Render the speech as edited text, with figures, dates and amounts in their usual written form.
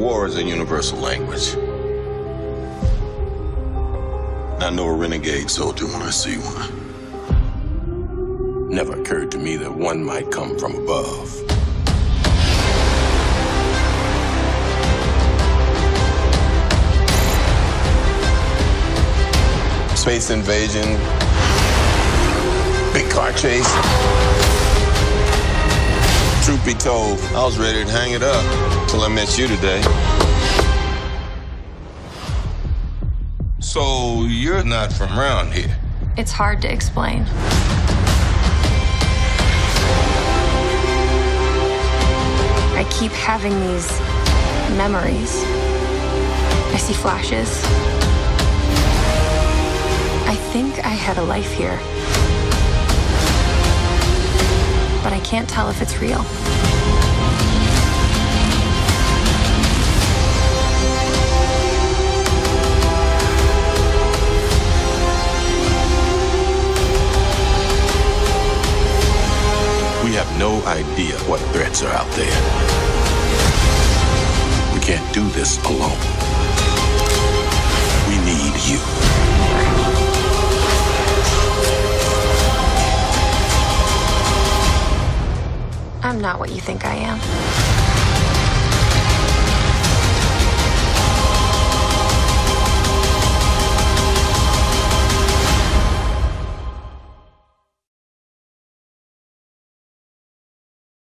War is a universal language. I know a renegade soldier when I see one. Never occurred to me that one might come from above. Space invasion, big car chase. Truth be told, I was ready to hang it up till I met you today. So you're not from around here? It's hard to explain. I keep having these memories. I see flashes. I think I had a life here. But I can't tell if it's real. We have no idea what threats are out there. We can't do this alone. We need you. I'm not what you think I am.